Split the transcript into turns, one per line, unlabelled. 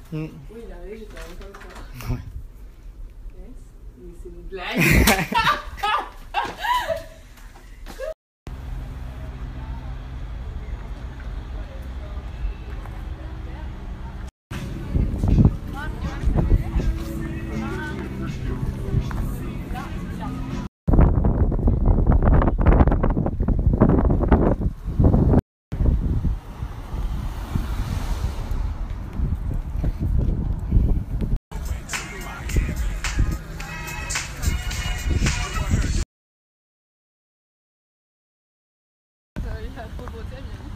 Oui,
la veille, j'étais encore ça.
Ouais.
Yes. Mais c'est une blague. Il y a trop beau thème.